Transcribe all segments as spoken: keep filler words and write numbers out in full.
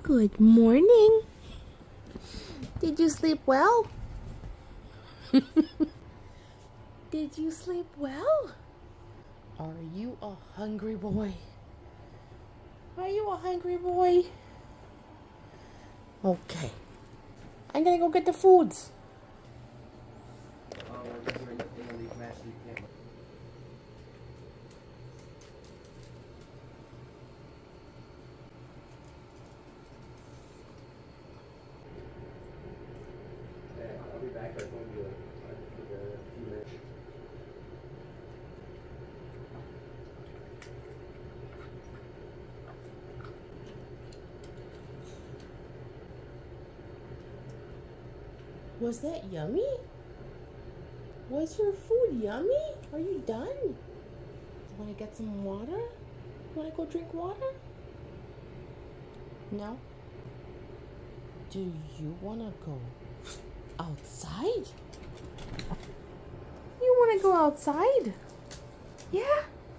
Good morning. Did you sleep well? Did you sleep well? Are you a hungry boy? Are you a hungry boy? Okay. I'm gonna go get the foods. I'll be back. I told you like a few minutes. Was that yummy? Was your food yummy? Are you done? Want to get some water? Want to go drink water? No? Do you want to go outside? You want to go outside? Yeah?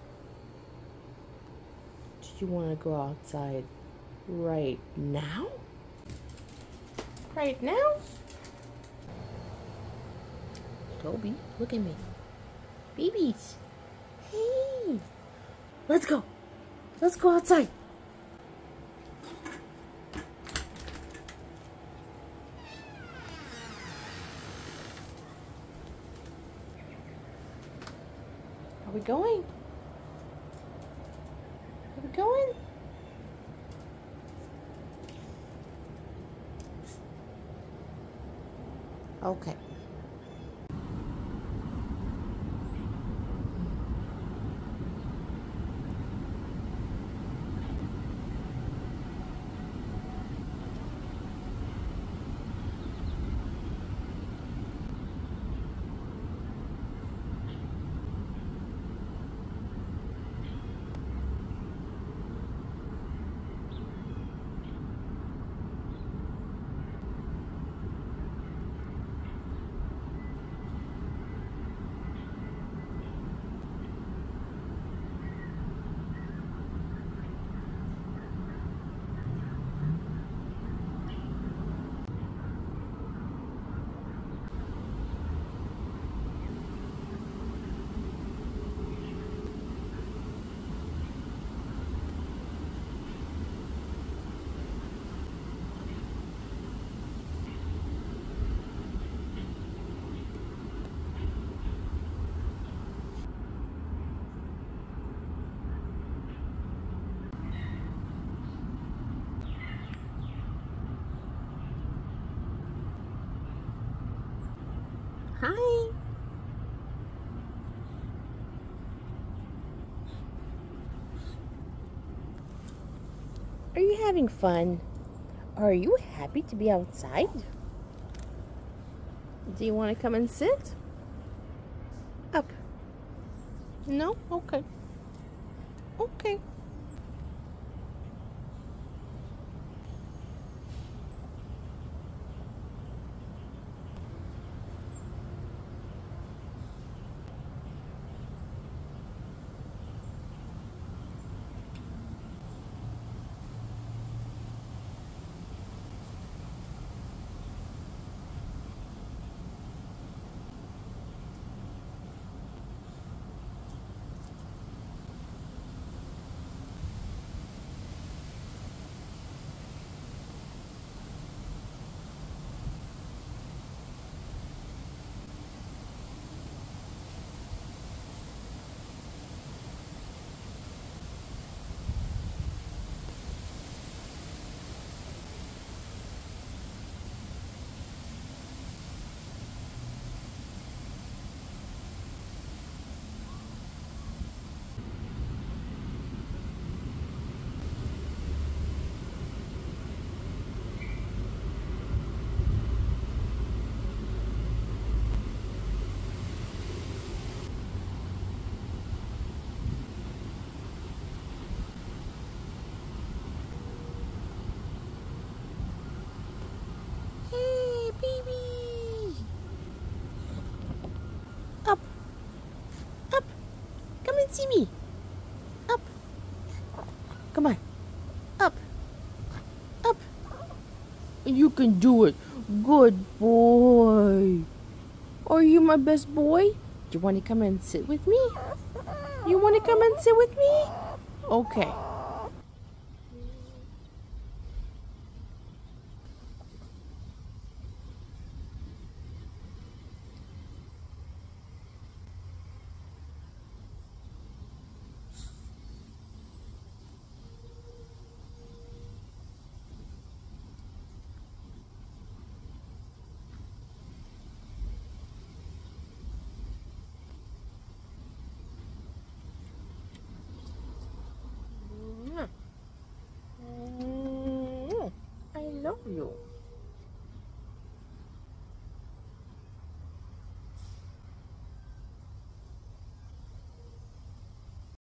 Do you want to go outside right now? Right now? Toby, look at me. Babies. Hey. Let's go. Let's go outside. Are we going? Are we going? Okay. Hi. Are you having fun? Are you happy to be outside? Do you want to come and sit? Up. No? Okay. Okay. Up. Up. Come and see me. Up. Come on. Up. Up. You can do it. Good boy. Are you my best boy? Do you want to come and sit with me? You want to come and sit with me? Okay.